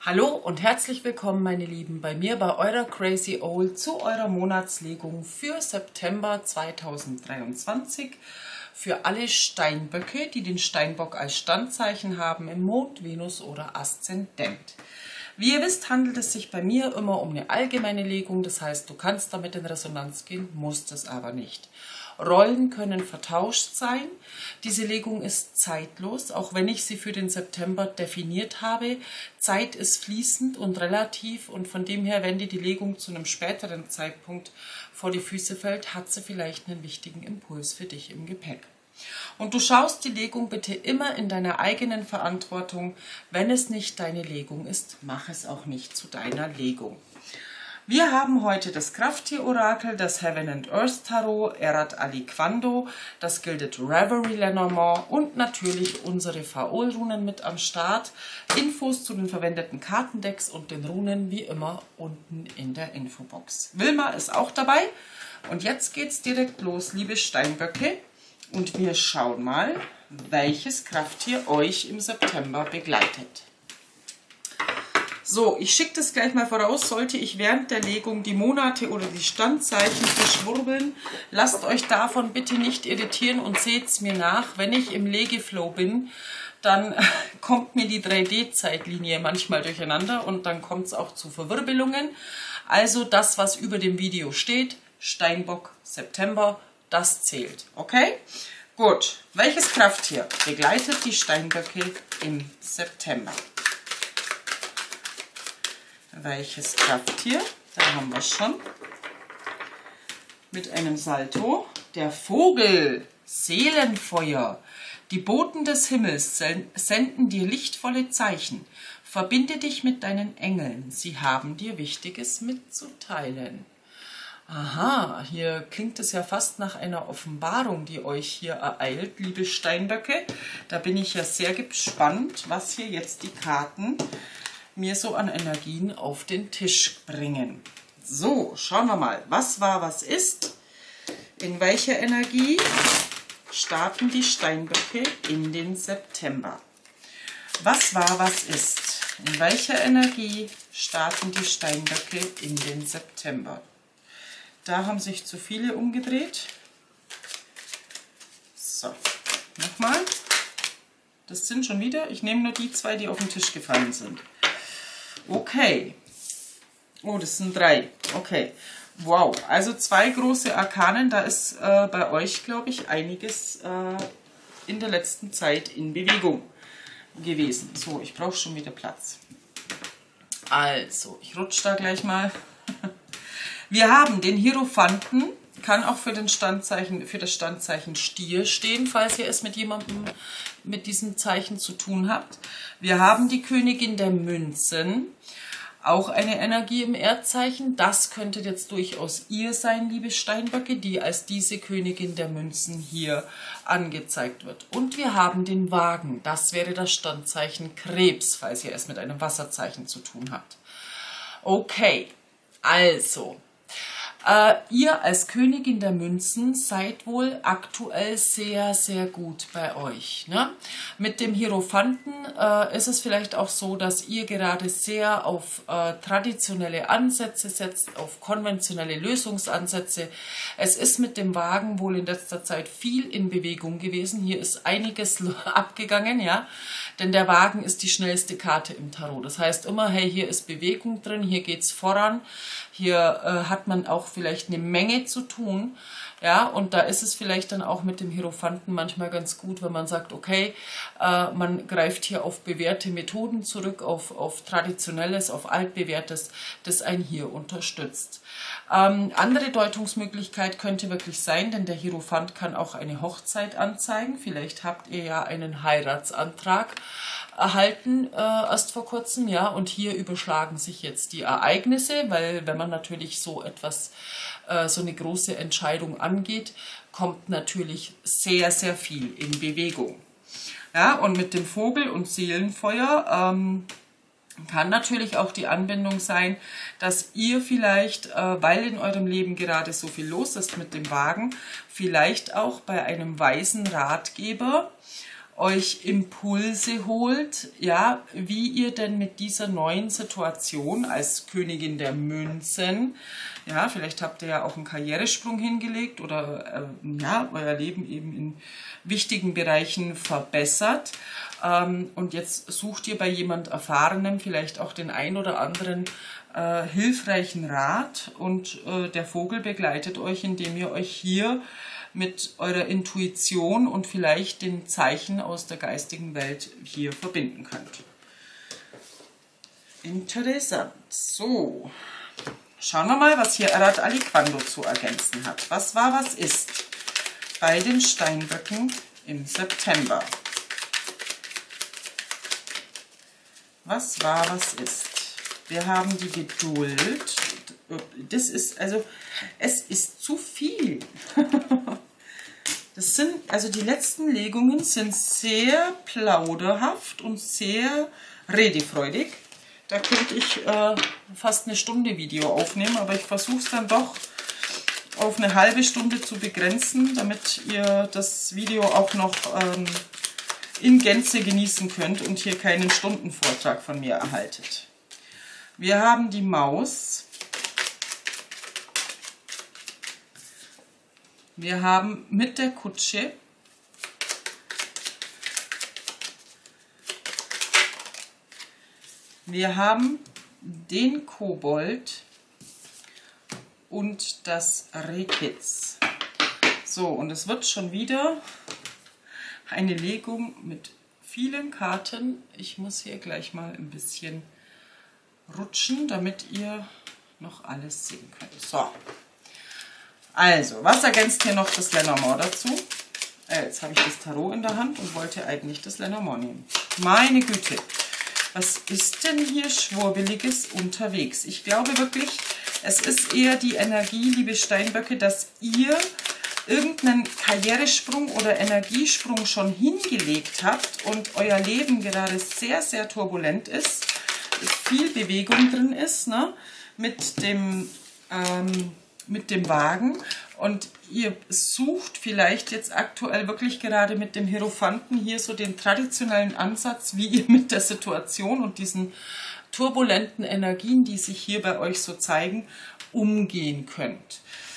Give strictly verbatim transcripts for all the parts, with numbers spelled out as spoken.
Hallo und herzlich willkommen, meine Lieben, bei mir bei eurer Crazy Owl zu eurer Monatslegung für September zweitausenddreiundzwanzig für alle Steinböcke, die den Steinbock als Standzeichen haben im Mond, Venus oder Aszendent. Wie ihr wisst, handelt es sich bei mir immer um eine allgemeine Legung, das heißt, du kannst damit in Resonanz gehen, musst es aber nicht. Rollen können vertauscht sein. Diese Legung ist zeitlos, auch wenn ich sie für den September definiert habe. Zeit ist fließend und relativ und von dem her, wenn dir die Legung zu einem späteren Zeitpunkt vor die Füße fällt, hat sie vielleicht einen wichtigen Impuls für dich im Gepäck. Und du schaust die Legung bitte immer in deiner eigenen Verantwortung. Wenn es nicht deine Legung ist, mach es auch nicht zu deiner Legung. Wir haben heute das Krafttier-Orakel, das Heaven and Earth Tarot, Erat Ali Quando, das Gilded Reverie Lenormand und natürlich unsere Faol-Runen mit am Start. Infos zu den verwendeten Kartendecks und den Runen wie immer unten in der Infobox. Wilma ist auch dabei und jetzt geht's direkt los, liebe Steinböcke. Und wir schauen mal, welches Krafttier euch im September begleitet. So, ich schicke das gleich mal voraus, sollte ich während der Legung die Monate oder die Standzeichen verschwurbeln, lasst euch davon bitte nicht irritieren und seht es mir nach. Wenn ich im Legeflow bin, dann kommt mir die drei D-Zeitlinie manchmal durcheinander und dann kommt es auch zu Verwirbelungen. Also das, was über dem Video steht, Steinbock September, das zählt. Okay? Gut. Welches Krafttier begleitet die Steinböcke im September? Welches Krafttier? Da haben wir es schon. Mit einem Salto. Der Vogel. Seelenfeuer. Die Boten des Himmels senden dir lichtvolle Zeichen. Verbinde dich mit deinen Engeln. Sie haben dir Wichtiges mitzuteilen. Aha, hier klingt es ja fast nach einer Offenbarung, die euch hier ereilt, liebe Steinböcke. Da bin ich ja sehr gespannt, was hier jetzt die Karten mir so an Energien auf den Tisch bringen. So, schauen wir mal, was war, was ist. In welcher Energie starten die Steinböcke in den September? Was war, was ist. In welcher Energie starten die Steinböcke in den September? Da haben sich zu viele umgedreht. So, nochmal. Das sind schon wieder, ich nehme nur die zwei, die auf den Tisch gefallen sind. Okay. Oh, das sind drei. Okay. Wow. Also zwei große Arkanen. Da ist äh, bei euch, glaube ich, einiges äh, in der letzten Zeit in Bewegung gewesen. So, ich brauche schon wieder Platz. Also, ich rutsche da gleich mal. Wir haben den Hierophanten, kann auch für, den Standzeichen, für das Standzeichen Stier stehen, falls ihr es mit jemandem mit diesem Zeichen zu tun habt. Wir haben die Königin der Münzen, auch eine Energie im Erdzeichen. Das könnte jetzt durchaus ihr sein, liebe Steinböcke, die als diese Königin der Münzen hier angezeigt wird. Und wir haben den Wagen, das wäre das Standzeichen Krebs, falls ihr es mit einem Wasserzeichen zu tun habt. Okay, also... Uh, ihr als Königin der Münzen seid wohl aktuell sehr, sehr gut bei euch. Ne? Mit dem Hierophanten uh, ist es vielleicht auch so, dass ihr gerade sehr auf uh, traditionelle Ansätze setzt, auf konventionelle Lösungsansätze. Es ist mit dem Wagen wohl in letzter Zeit viel in Bewegung gewesen. Hier ist einiges abgegangen, ja, denn der Wagen ist die schnellste Karte im Tarot. Das heißt immer, hey, hier ist Bewegung drin, hier geht's voran. Hier äh, hat man auch vielleicht eine Menge zu tun, ja, und da ist es vielleicht dann auch mit dem Hierophanten manchmal ganz gut, wenn man sagt, okay, äh, man greift hier auf bewährte Methoden zurück, auf, auf Traditionelles, auf Altbewährtes, das einen hier unterstützt. Ähm, andere Deutungsmöglichkeit könnte wirklich sein, denn der Hierophant kann auch eine Hochzeit anzeigen. Vielleicht habt ihr ja einen Heiratsantrag erhalten äh, erst vor kurzem, ja, und hier überschlagen sich jetzt die Ereignisse, weil wenn man natürlich so etwas, äh, so eine große Entscheidung angeht, kommt natürlich sehr, sehr viel in Bewegung. Ja, und mit dem Vogel und Seelenfeuer ähm, kann natürlich auch die Anbindung sein, dass ihr vielleicht, äh, weil in eurem Leben gerade so viel los ist mit dem Wagen, vielleicht auch bei einem weisen Ratgeber euch Impulse holt, ja, wie ihr denn mit dieser neuen Situation als Königin der Münzen, ja, vielleicht habt ihr ja auch einen Karrieresprung hingelegt oder äh, ja, euer Leben eben in wichtigen Bereichen verbessert. Ähm, und jetzt sucht ihr bei jemand Erfahrenem vielleicht auch den ein oder anderen äh, hilfreichen Rat und äh, der Vogel begleitet euch, indem ihr euch hier mit eurer Intuition und vielleicht den Zeichen aus der geistigen Welt hier verbinden könnt. Interessant. So, schauen wir mal, was hier Arat Aliquando zu ergänzen hat. Was war, was ist bei den Steinböcken im September? Was war, was ist? Wir haben die Geduld. Das ist, also, es ist zu viel. Das sind, also die letzten Legungen sind sehr plauderhaft und sehr redefreudig. Da könnte ich äh, fast eine Stunde Video aufnehmen, aber ich versuche es dann doch auf eine halbe Stunde zu begrenzen, damit ihr das Video auch noch ähm, in Gänze genießen könnt und hier keinen Stundenvortrag von mir erhaltet. Wir haben die Maus. Wir haben mit der Kutsche wir haben den Kobold und das Rehkitz. So, und es wird schon wieder eine Legung mit vielen Karten. Ich muss hier gleich mal ein bisschen rutschen, damit ihr noch alles sehen könnt. So. Also, was ergänzt hier noch das Lenormand dazu? Äh, jetzt habe ich das Tarot in der Hand und wollte eigentlich das Lenormand nehmen. Meine Güte, was ist denn hier Schwurbeliges unterwegs? Ich glaube wirklich, es ist eher die Energie, liebe Steinböcke, dass ihr irgendeinen Karrieresprung oder Energiesprung schon hingelegt habt und euer Leben gerade sehr, sehr turbulent ist, viel Bewegung drin ist, ne? mit dem... Ähm, mit dem Wagen und ihr sucht vielleicht jetzt aktuell wirklich gerade mit dem Hierophanten hier so den traditionellen Ansatz, wie ihr mit der Situation und diesen turbulenten Energien, die sich hier bei euch so zeigen, umgehen könnt.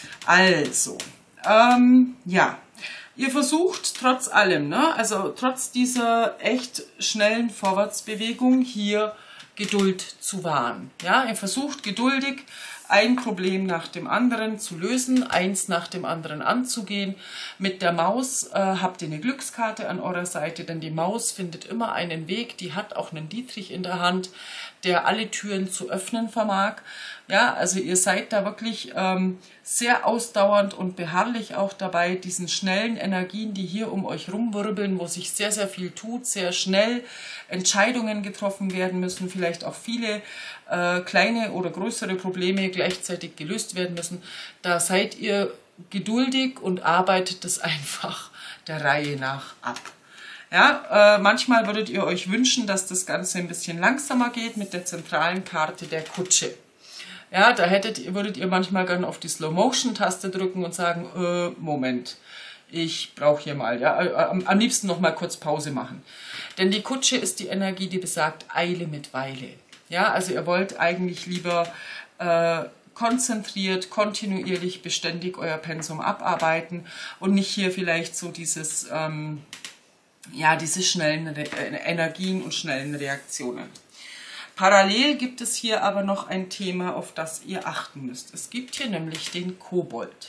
Also, ähm, ja, ihr versucht trotz allem, ne, also trotz dieser echt schnellen Vorwärtsbewegung hier Geduld zu wahren. Ja, ihr versucht geduldig ein Problem nach dem anderen zu lösen, eins nach dem anderen anzugehen. Mit der Maus äh, habt ihr eine Glückskarte an eurer Seite, denn die Maus findet immer einen Weg, die hat auch einen Dietrich in der Hand, der alle Türen zu öffnen vermag. Ja, also ihr seid da wirklich ähm, sehr ausdauernd und beharrlich auch dabei, diesen schnellen Energien, die hier um euch rumwirbeln, wo sich sehr, sehr viel tut, sehr schnell Entscheidungen getroffen werden müssen, vielleicht auch viele äh, kleine oder größere Probleme gleichzeitig gelöst werden müssen. Da seid ihr geduldig und arbeitet das einfach der Reihe nach ab. Ja, äh, manchmal würdet ihr euch wünschen, dass das Ganze ein bisschen langsamer geht mit der zentralen Karte der Kutsche. Ja, da hättet, würdet ihr manchmal gerne auf die Slow-Motion-Taste drücken und sagen, äh, Moment, ich brauche hier mal, ja, äh, am, am liebsten noch mal kurz Pause machen. Denn die Kutsche ist die Energie, die besagt Eile mit Weile. Ja, also ihr wollt eigentlich lieber äh, konzentriert, kontinuierlich, beständig euer Pensum abarbeiten und nicht hier vielleicht so dieses, ähm, ja, diese schnellen Re Energien und schnellen Reaktionen. Parallel gibt es hier aber noch ein Thema, auf das ihr achten müsst. Es gibt hier nämlich den Kobold.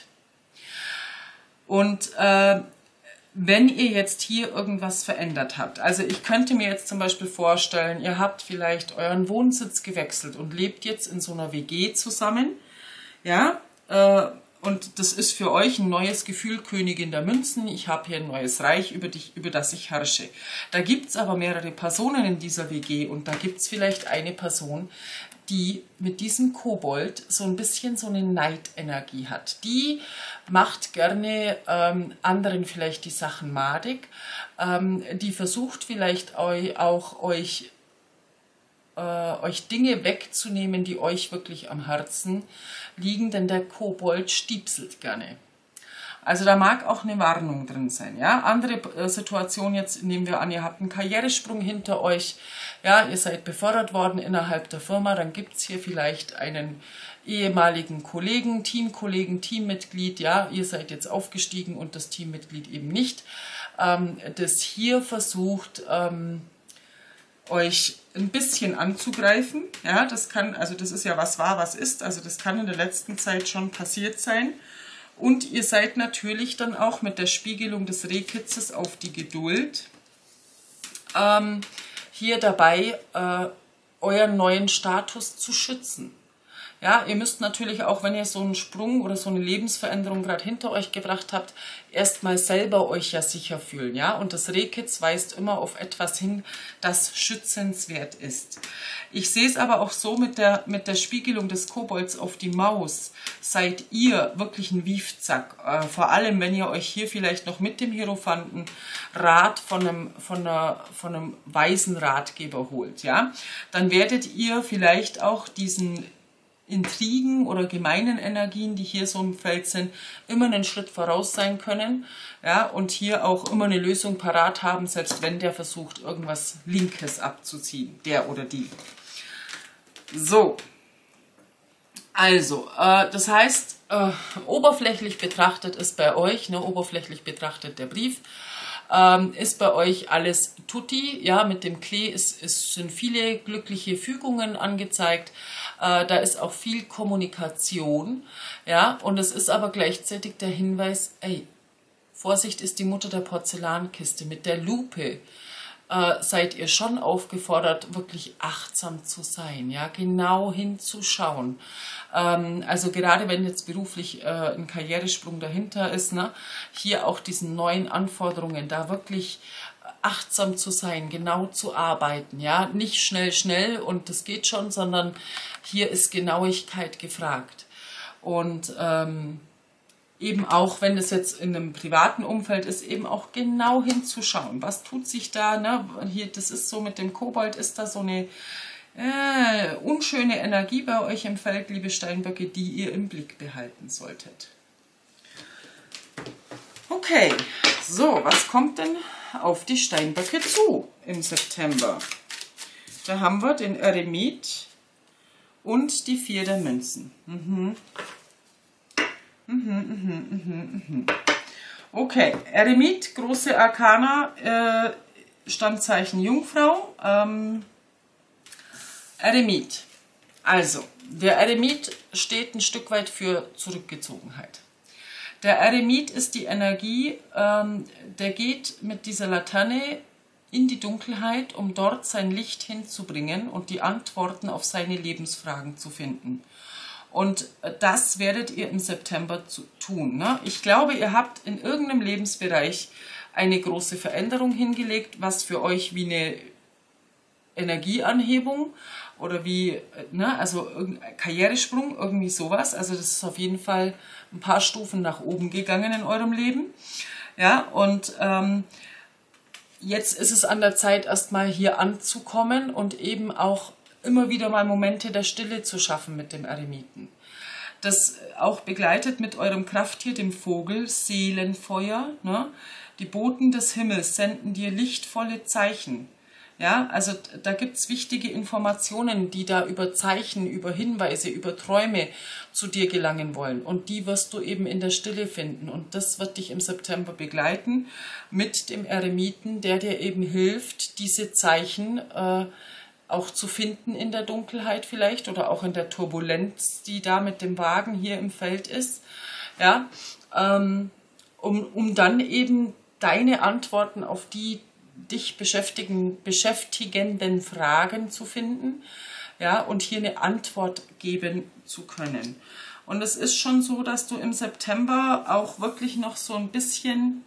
Und äh, wenn ihr jetzt hier irgendwas verändert habt, also ich könnte mir jetzt zum Beispiel vorstellen, ihr habt vielleicht euren Wohnsitz gewechselt und lebt jetzt in so einer W G zusammen, ja, äh, und das ist für euch ein neues Gefühl, Königin der Münzen, ich habe hier ein neues Reich, über, dich, über das ich herrsche. Da gibt es aber mehrere Personen in dieser W G und da gibt es vielleicht eine Person, die mit diesem Kobold so ein bisschen so eine Neidenergie hat. Die macht gerne ähm, anderen vielleicht die Sachen madig, ähm, die versucht vielleicht eu, auch euch euch Dinge wegzunehmen, die euch wirklich am Herzen liegen, denn der Kobold stiepselt gerne. Also da mag auch eine Warnung drin sein. Ja? Andere äh, Situation jetzt, nehmen wir an, ihr habt einen Karrieresprung hinter euch, ja, ihr seid befördert worden innerhalb der Firma, dann gibt es hier vielleicht einen ehemaligen Kollegen, Teamkollegen, Teammitglied, ja, ihr seid jetzt aufgestiegen und das Teammitglied eben nicht, ähm, das hier versucht, ähm, euch ein bisschen anzugreifen, ja, das kann, also das ist ja was war, was ist, also das kann in der letzten Zeit schon passiert sein und ihr seid natürlich dann auch mit der Spiegelung des Rehkitzes auf die Geduld ähm, hier dabei, äh, euren neuen Status zu schützen. Ja, ihr müsst natürlich auch, wenn ihr so einen Sprung oder so eine Lebensveränderung gerade hinter euch gebracht habt, erstmal selber euch ja sicher fühlen. Ja, und das Rehkitz weist immer auf etwas hin, das schützenswert ist. Ich sehe es aber auch so mit der, mit der Spiegelung des Kobolds auf die Maus. Seid ihr wirklich ein Wiefzack. Äh, vor allem, wenn ihr euch hier vielleicht noch mit dem Hierophanten Rat von einem, von einer, von einem weisen Ratgeber holt. Ja, dann werdet ihr vielleicht auch diesen Intrigen oder gemeinen Energien, die hier so im Feld sind, immer einen Schritt voraus sein können, ja, und hier auch immer eine Lösung parat haben, selbst wenn der versucht, irgendwas Linkes abzuziehen, der oder die. So, also, äh, das heißt, äh, oberflächlich betrachtet ist bei euch, ne, oberflächlich betrachtet der Brief, Ähm, ist bei euch alles tutti, ja, mit dem Klee ist, ist, sind viele glückliche Fügungen angezeigt, äh, da ist auch viel Kommunikation, ja, und es ist aber gleichzeitig der Hinweis, ey, Vorsicht ist die Mutter der Porzellankiste, mit der Lupe äh, seid ihr schon aufgefordert, wirklich achtsam zu sein, ja, genau hinzuschauen. Ähm, also gerade wenn jetzt beruflich äh, ein Karrieresprung dahinter ist, ne, hier auch diesen neuen Anforderungen, da wirklich achtsam zu sein, genau zu arbeiten, ja, nicht schnell, schnell und das geht schon, sondern hier ist Genauigkeit gefragt. Und ähm, eben auch, wenn es jetzt in einem privaten Umfeld ist, eben auch genau hinzuschauen. Was tut sich da? Ne? Hier, das ist so mit dem Kobold, ist da so eine äh, unschöne Energie bei euch im Feld, liebe Steinböcke, die ihr im Blick behalten solltet. Okay, so, was kommt denn auf die Steinböcke zu im September? Da haben wir den Eremit und die vier der Münzen. Mhm. Mhm, mhm, mhm, mhm. Okay, Eremit, große Arkana, äh, Standzeichen Jungfrau. Ähm, Eremit. Also, der Eremit steht ein Stück weit für Zurückgezogenheit. Der Eremit ist die Energie, ähm, der geht mit dieser Laterne in die Dunkelheit, um dort sein Licht hinzubringen und die Antworten auf seine Lebensfragen zu finden. Und das werdet ihr im September zu tun. Ne? Ich glaube, ihr habt in irgendeinem Lebensbereich eine große Veränderung hingelegt, was für euch wie eine Energieanhebung oder wie, ne, also irgendein Karrieresprung, irgendwie sowas. Also das ist auf jeden Fall ein paar Stufen nach oben gegangen in eurem Leben. Ja, und ähm, jetzt ist es an der Zeit, erstmal hier anzukommen und eben auch immer wieder mal Momente der Stille zu schaffen mit dem Eremiten. Das auch begleitet mit eurem Krafttier, dem Vogel, Seelenfeuer. Ne? Die Boten des Himmels senden dir lichtvolle Zeichen. Ja, also da gibt es wichtige Informationen, die da über Zeichen, über Hinweise, über Träume zu dir gelangen wollen. Und die wirst du eben in der Stille finden. Und das wird dich im September begleiten mit dem Eremiten, der dir eben hilft, diese Zeichen äh, auch zu finden in der Dunkelheit vielleicht oder auch in der Turbulenz, die da mit dem Wagen hier im Feld ist. Ja, ähm, um, um dann eben deine Antworten auf die dich beschäftigen, beschäftigenden Fragen zu finden, ja, und hier eine Antwort geben zu können. Und es ist schon so, dass du im September auch wirklich noch so ein bisschen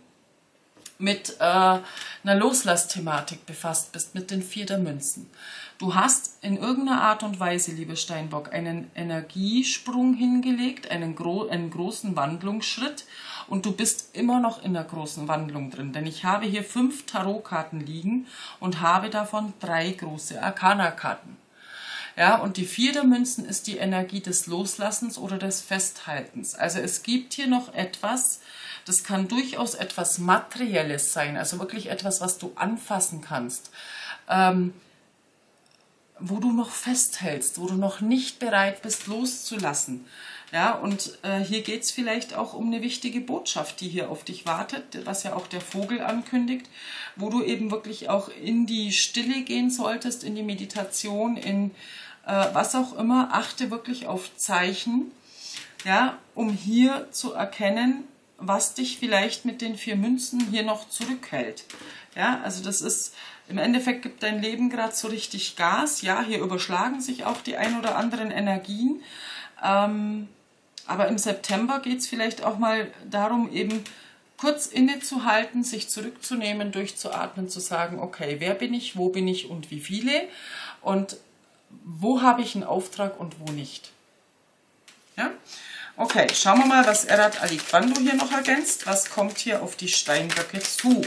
mit äh, einer Loslassthematik befasst bist, mit den vier der Münzen. Du hast in irgendeiner Art und Weise, lieber Steinbock, einen Energiesprung hingelegt, einen, gro einen großen Wandlungsschritt, und du bist immer noch in der großen Wandlung drin, denn ich habe hier fünf Tarotkarten liegen und habe davon drei große Arkana-Karten. Ja, und die vier der Münzen ist die Energie des Loslassens oder des Festhaltens. Also es gibt hier noch etwas, das kann durchaus etwas Materielles sein, also wirklich etwas, was du anfassen kannst, ähm, wo du noch festhältst, wo du noch nicht bereit bist loszulassen. Ja, und äh, hier geht es vielleicht auch um eine wichtige Botschaft, die hier auf dich wartet, was ja auch der Vogel ankündigt, wo du eben wirklich auch in die Stille gehen solltest, in die Meditation, in äh, was auch immer. Achte wirklich auf Zeichen, ja, um hier zu erkennen, was dich vielleicht mit den vier Münzen hier noch zurückhält. Ja, also das ist, im Endeffekt gibt dein Leben gerade so richtig Gas. Ja, hier überschlagen sich auch die ein oder anderen Energien. Ähm, aber im September geht es vielleicht auch mal darum, eben kurz innezuhalten, sich zurückzunehmen, durchzuatmen, zu sagen, okay, wer bin ich, wo bin ich und wie viele und wo habe ich einen Auftrag und wo nicht. Ja? Okay, schauen wir mal, was Erat Aliquando hier noch ergänzt. Was kommt hier auf die Steinböcke zu?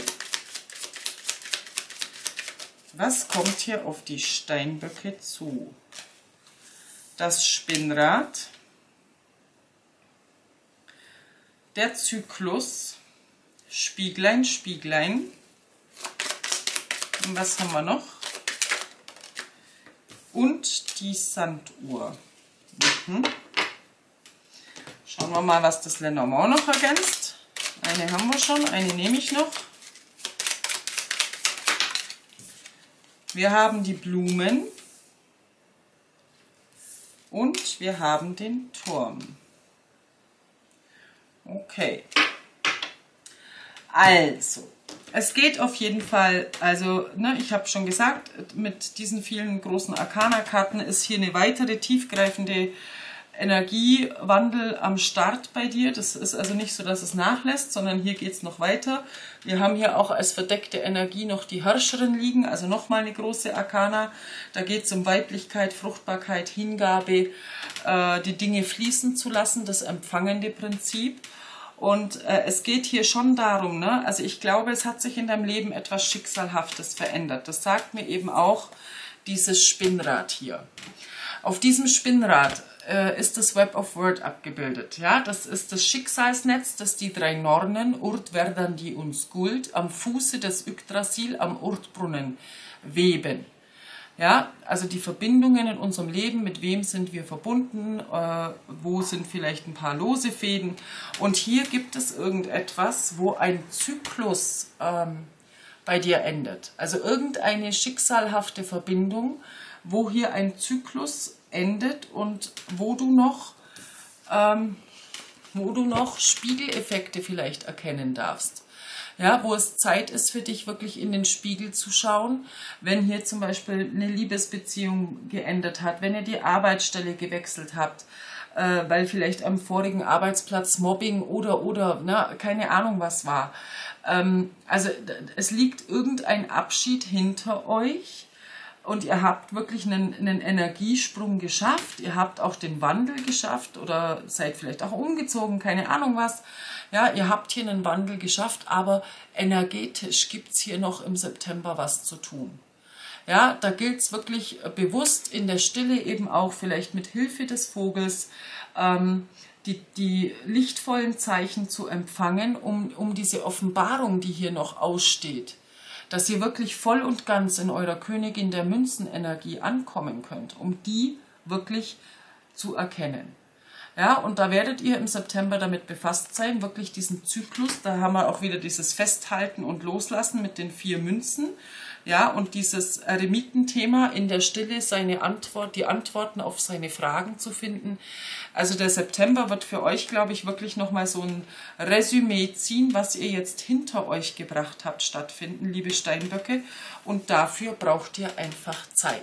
Was kommt hier auf die Steinböcke zu? Das Spinnrad, der Zyklus, Spieglein, Spieglein. Und was haben wir noch? Und die Sanduhr. Mhm. Schauen wir mal, was das Lenormand noch ergänzt. Eine haben wir schon, eine nehme ich noch. Wir haben die Blumen und wir haben den Turm. Okay. Also, es geht auf jeden Fall, also ne, ich habe schon gesagt, mit diesen vielen großen Arcana-Karten ist hier eine weitere tiefgreifende Energiewandel am Start bei dir. Das ist also nicht so, dass es nachlässt, sondern hier geht es noch weiter. Wir haben hier auch als verdeckte Energie noch die Herrscherin liegen, also nochmal eine große Arkana. Da geht es um Weiblichkeit, Fruchtbarkeit, Hingabe, äh, die Dinge fließen zu lassen, das empfangende Prinzip. Und äh, es geht hier schon darum, ne? Also ich glaube, es hat sich in deinem Leben etwas Schicksalhaftes verändert. Das sagt mir eben auch dieses Spinnrad hier. Auf diesem Spinnrad äh, ist das Web of Word abgebildet. Ja? Das ist das Schicksalsnetz, das die drei Nornen, Urt, Verdandi und Skuld, am Fuße des Yggdrasil am Urtbrunnen weben. Ja, also die Verbindungen in unserem Leben, mit wem sind wir verbunden, äh, wo sind vielleicht ein paar lose Fäden. Und hier gibt es irgendetwas, wo ein Zyklus ähm, bei dir endet. Also irgendeine schicksalhafte Verbindung, wo hier ein Zyklus endet und wo du noch, ähm, wo du noch Spiegeleffekte vielleicht erkennen darfst. Ja, wo es Zeit ist für dich, wirklich in den Spiegel zu schauen, wenn hier zum Beispiel eine Liebesbeziehung geendet hat, wenn ihr die Arbeitsstelle gewechselt habt, äh, weil vielleicht am vorigen Arbeitsplatz Mobbing oder, oder, ne, keine Ahnung was war. Ähm, also es liegt irgendein Abschied hinter euch und ihr habt wirklich einen, einen Energiesprung geschafft, ihr habt auch den Wandel geschafft oder seid vielleicht auch umgezogen, keine Ahnung was. Ja, ihr habt hier einen Wandel geschafft, aber energetisch gibt es hier noch im September was zu tun. Ja, da gilt es wirklich bewusst in der Stille eben auch vielleicht mit Hilfe des Vogels ähm, die, die lichtvollen Zeichen zu empfangen, um, um diese Offenbarung, die hier noch aussteht, dass ihr wirklich voll und ganz in eurer Königin der Münzenenergie ankommen könnt, um die wirklich zu erkennen. Ja, und da werdet ihr im September damit befasst sein, wirklich diesen Zyklus, da haben wir auch wieder dieses Festhalten und Loslassen mit den vier Münzen, ja, und dieses Eremitenthema in der Stille, seine Antwort, die Antworten auf seine Fragen zu finden. Also der September wird für euch, glaube ich, wirklich nochmal so ein Resümee ziehen, was ihr jetzt hinter euch gebracht habt, stattfinden, liebe Steinböcke, und dafür braucht ihr einfach Zeit.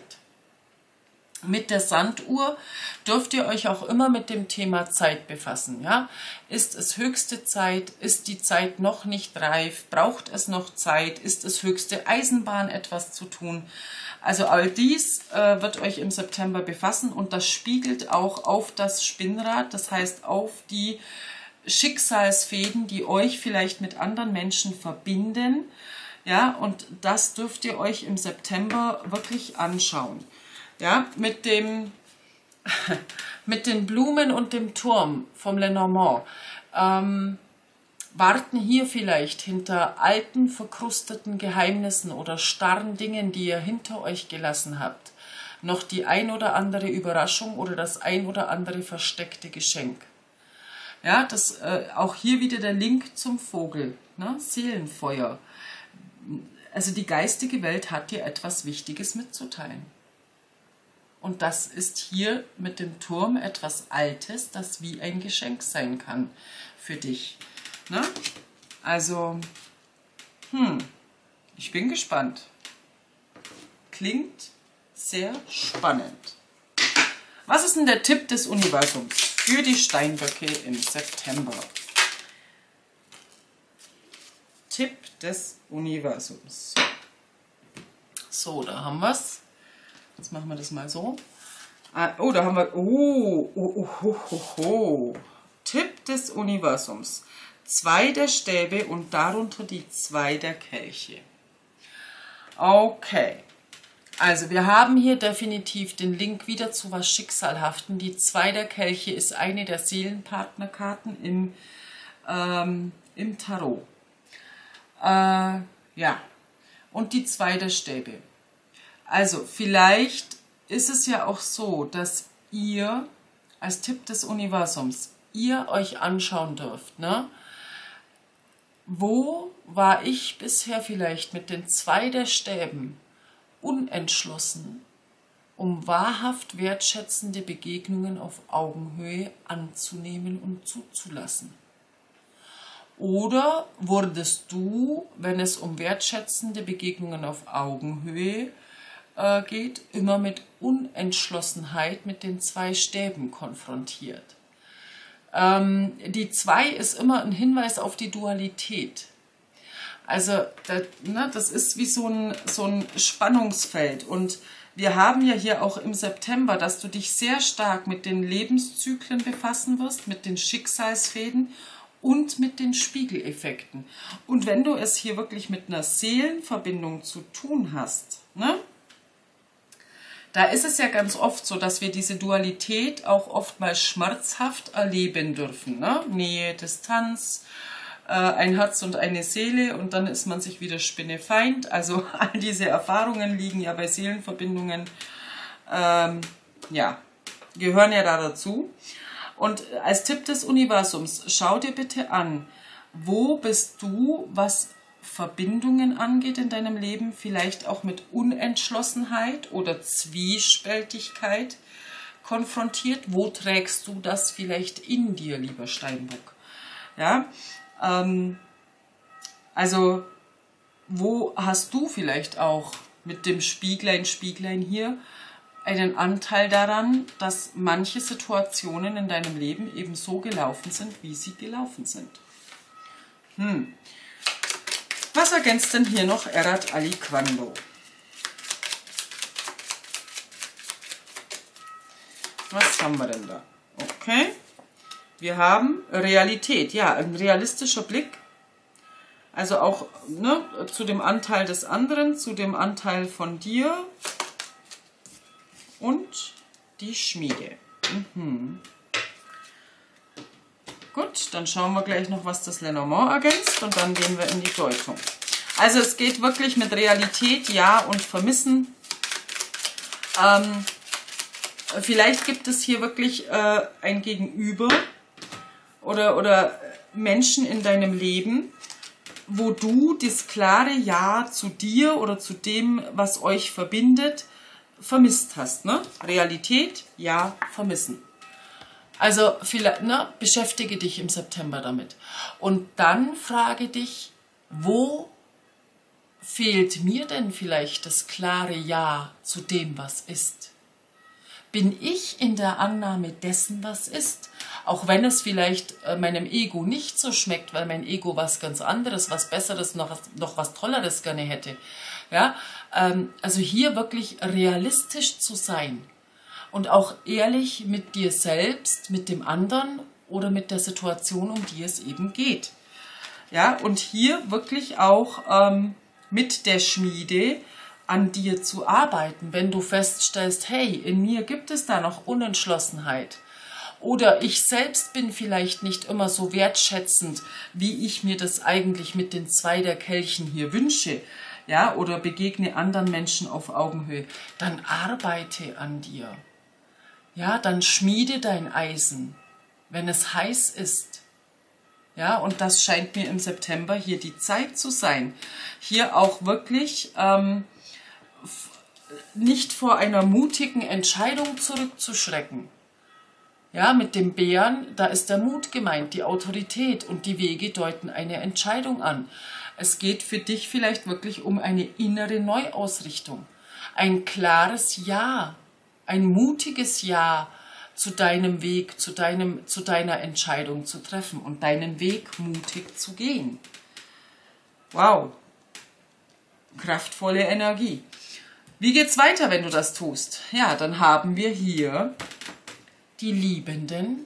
Mit der Sanduhr dürft ihr euch auch immer mit dem Thema Zeit befassen. Ja? Ist es höchste Zeit? Ist die Zeit noch nicht reif? Braucht es noch Zeit? Ist es höchste Eisenbahn, etwas zu tun? Also all dies äh, wird euch im September befassen und das spiegelt auch auf das Spinnrad, das heißt auf die Schicksalsfäden, die euch vielleicht mit anderen Menschen verbinden. Ja? Und das dürft ihr euch im September wirklich anschauen. Ja, mit dem, mit den Blumen und dem Turm vom Lenormand. Ähm, warten hier vielleicht hinter alten, verkrusteten Geheimnissen oder starren Dingen, die ihr hinter euch gelassen habt, noch die ein oder andere Überraschung oder das ein oder andere versteckte Geschenk. Ja, das, äh, auch hier wieder der Link zum Vogel, ne? Seelenfeuer. Also die geistige Welt hat dir etwas Wichtiges mitzuteilen. Und das ist hier mit dem Turm etwas Altes, das wie ein Geschenk sein kann für dich. Ne? Also, hm, ich bin gespannt. Klingt sehr spannend. Was ist denn der Tipp des Universums für die Steinböcke im September? Tipp des Universums. So, da haben wir es. Jetzt machen wir das mal so. Ah, oh, da haben wir... Oh, oh, oh, oh, oh, oh. Tipp des Universums. Zwei der Stäbe und darunter die zwei der Kelche. Okay. Also wir haben hier definitiv den Link wieder zu was Schicksalhaften. Die zwei der Kelche ist eine der Seelenpartnerkarten im, ähm, im Tarot. Äh, ja. Und die zwei der Stäbe. Also vielleicht ist es ja auch so, dass ihr als Tipp des Universums, ihr euch anschauen dürft, ne? Wo war ich bisher vielleicht mit den zwei der Stäben unentschlossen, um wahrhaft wertschätzende Begegnungen auf Augenhöhe anzunehmen und zuzulassen? Oder wurdest du, wenn es um wertschätzende Begegnungen auf Augenhöhe äh, geht, immer mit Unentschlossenheit mit den zwei Stäben konfrontiert? Ähm, die zwei ist immer ein Hinweis auf die Dualität. Also das, ne, das ist wie so ein, so ein Spannungsfeld. Und wir haben ja hier auch im September, dass du dich sehr stark mit den Lebenszyklen befassen wirst, mit den Schicksalsfäden und mit den Spiegeleffekten. Und wenn du es hier wirklich mit einer Seelenverbindung zu tun hast, ne, da ist es ja ganz oft so, dass wir diese Dualität auch oftmals schmerzhaft erleben dürfen. Ne? Nähe, Distanz, äh, ein Herz und eine Seele und dann ist man sich wieder spinnefeind. Also all diese Erfahrungen liegen ja bei Seelenverbindungen, ähm, ja, gehören ja da dazu. Und als Tipp des Universums, schau dir bitte an, wo bist du, was Verbindungen angeht in deinem Leben, vielleicht auch mit Unentschlossenheit oder Zwiespältigkeit konfrontiert. Wo trägst du das vielleicht in dir, lieber Steinbock? Ja, ähm, also wo hast du vielleicht auch mit dem Spieglein, Spieglein hier einen Anteil daran, dass manche Situationen in deinem Leben eben so gelaufen sind, wie sie gelaufen sind? Hm. Was ergänzt denn hier noch Erat Aliquando? Was haben wir denn da? Okay. Wir haben Realität. Ja, ein realistischer Blick. Also auch ne, zu dem Anteil des anderen, zu dem Anteil von dir. Und die Schmiede. Mhm. Gut, dann schauen wir gleich noch, was das Lenormand ergänzt und dann gehen wir in die Deutung. Also es geht wirklich mit Realität, Ja und Vermissen. Ähm, vielleicht gibt es hier wirklich äh, ein Gegenüber oder, oder Menschen in deinem Leben, wo du das klare Ja zu dir oder zu dem, was euch verbindet, vermisst hast. Ne? Realität, Ja, Vermissen. Also vielleicht, ne, beschäftige dich im September damit. Und dann frage dich, wo fehlt mir denn vielleicht das klare Ja zu dem, was ist? Bin ich in der Annahme dessen, was ist? Auch wenn es vielleicht äh, meinem Ego nicht so schmeckt, weil mein Ego was ganz anderes, was Besseres, noch, noch was Tolleres gerne hätte. Ja? Ähm, also hier wirklich realistisch zu sein. Und auch ehrlich mit dir selbst, mit dem anderen oder mit der Situation, um die es eben geht. Ja, und hier wirklich auch ähm, mit der Schmiede an dir zu arbeiten, wenn du feststellst, hey, in mir gibt es da noch Unentschlossenheit. Oder ich selbst bin vielleicht nicht immer so wertschätzend, wie ich mir das eigentlich mit den zwei der Kelchen hier wünsche, ja, oder begegne anderen Menschen auf Augenhöhe, dann arbeite an dir. Ja, dann schmiede dein Eisen, wenn es heiß ist. Ja, und das scheint mir im September hier die Zeit zu sein. Hier auch wirklich ähm, nicht vor einer mutigen Entscheidung zurückzuschrecken. Ja, mit dem Bären, da ist der Mut gemeint, die Autorität, und die Wege deuten eine Entscheidung an. Es geht für dich vielleicht wirklich um eine innere Neuausrichtung. Ein klares Ja, ein mutiges Ja zu deinem Weg, zu, deinem, zu deiner Entscheidung zu treffen und deinen Weg mutig zu gehen. Wow, kraftvolle Energie. Wie geht's weiter, wenn du das tust? Ja, dann haben wir hier die Liebenden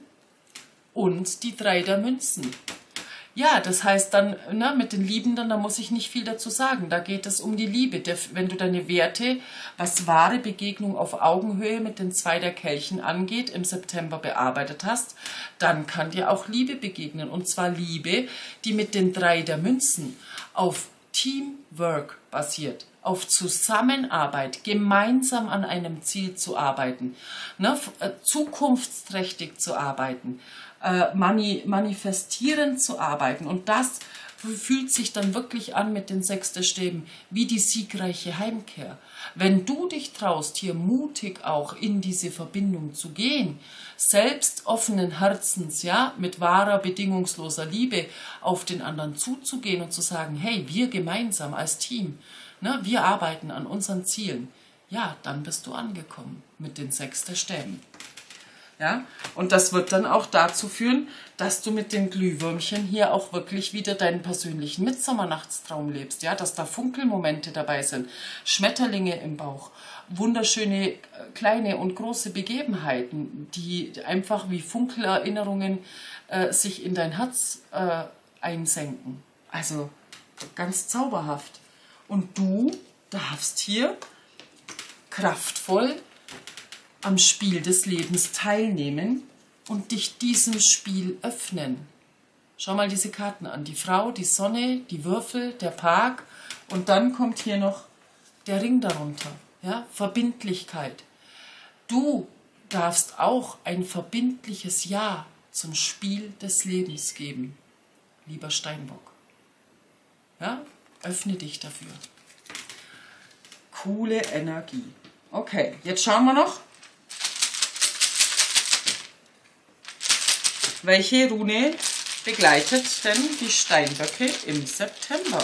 und die drei der Münzen. Ja, das heißt dann, ne, mit den Liebenden, da muss ich nicht viel dazu sagen. Da geht es um die Liebe. Der, wenn du deine Werte, was wahre Begegnung auf Augenhöhe mit den zwei der Kelchen angeht, im September bearbeitet hast, dann kann dir auch Liebe begegnen. Und zwar Liebe, die mit den drei der Münzen auf Teamwork basiert, auf Zusammenarbeit, gemeinsam an einem Ziel zu arbeiten, ne, zukunftsträchtig zu arbeiten, äh, mani manifestierend zu arbeiten. Und das fühlt sich dann wirklich an mit den sechs der Stäben wie die siegreiche Heimkehr. Wenn du dich traust, hier mutig auch in diese Verbindung zu gehen, selbst offenen Herzens, ja, mit wahrer, bedingungsloser Liebe auf den anderen zuzugehen und zu sagen, hey, wir gemeinsam als Team, ne, wir arbeiten an unseren Zielen, ja, dann bist du angekommen mit den sechs der Stäben. Ja, und das wird dann auch dazu führen, dass du mit den Glühwürmchen hier auch wirklich wieder deinen persönlichen Mitsommernachtstraum lebst, ja, dass da Funkelmomente dabei sind, Schmetterlinge im Bauch, wunderschöne kleine und große Begebenheiten, die einfach wie Funkelerinnerungen äh, sich in dein Herz äh, einsenken. Also ganz zauberhaft. Und du darfst hier kraftvoll am Spiel des Lebens teilnehmen und dich diesem Spiel öffnen. Schau mal diese Karten an. Die Frau, die Sonne, die Würfel, der Park und dann kommt hier noch der Ring darunter. Ja? Verbindlichkeit. Du darfst auch ein verbindliches Ja zum Spiel des Lebens geben, lieber Steinbock. Ja? Öffne dich dafür. Coole Energie. Okay, jetzt schauen wir noch, welche Rune begleitet denn die Steinböcke im September?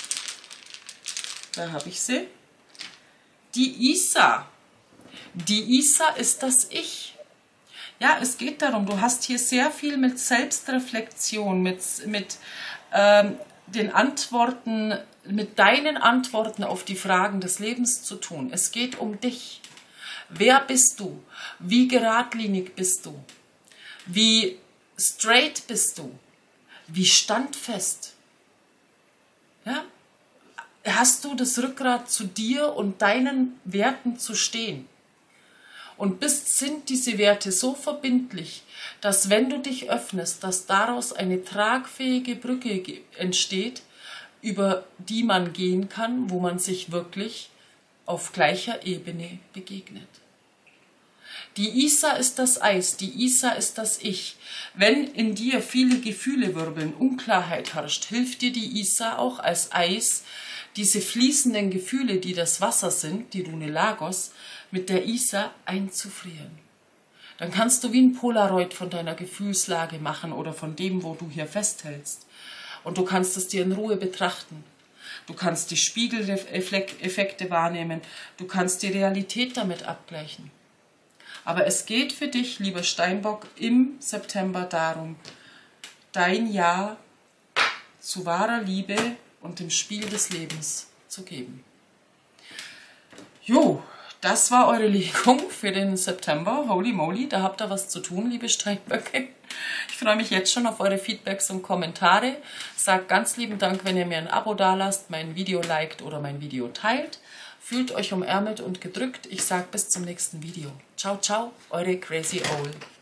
Da habe ich sie. Die Isa. Die Isa ist das Ich. Ja, es geht darum, du hast hier sehr viel mit Selbstreflexion, mit, mit ähm, den Antworten, mit deinen Antworten auf die Fragen des Lebens zu tun. Es geht um dich. Wer bist du? Wie geradlinig bist du? Wie straight bist du? Wie standfest? Ja? Hast du das Rückgrat, zu dir und deinen Werten zu stehen? Und bist, sind diese Werte so verbindlich, dass wenn du dich öffnest, dass daraus eine tragfähige Brücke entsteht, über die man gehen kann, wo man sich wirklich auf gleicher Ebene begegnet. Die Isa ist das Eis, die Isa ist das Ich. Wenn in dir viele Gefühle wirbeln, Unklarheit herrscht, hilft dir die Isa auch als Eis, diese fließenden Gefühle, die das Wasser sind, die Rune Lagos, mit der Isa einzufrieren. Dann kannst du wie ein Polaroid von deiner Gefühlslage machen oder von dem, wo du hier festhältst. Und du kannst es dir in Ruhe betrachten. Du kannst die Spiegeleffekte wahrnehmen. Du kannst die Realität damit abgleichen. Aber es geht für dich, lieber Steinbock, im September darum, dein Ja zu wahrer Liebe und dem Spiel des Lebens zu geben. Jo, das war eure Legung für den September. Holy moly, da habt ihr was zu tun, liebe Steinböcke. Ich freue mich jetzt schon auf eure Feedbacks und Kommentare. Sagt ganz lieben Dank, wenn ihr mir ein Abo dalasst, mein Video liked oder mein Video teilt. Fühlt euch umärmelt und gedrückt. Ich sage bis zum nächsten Video. Ciao, ciao, eure Crazy Owl.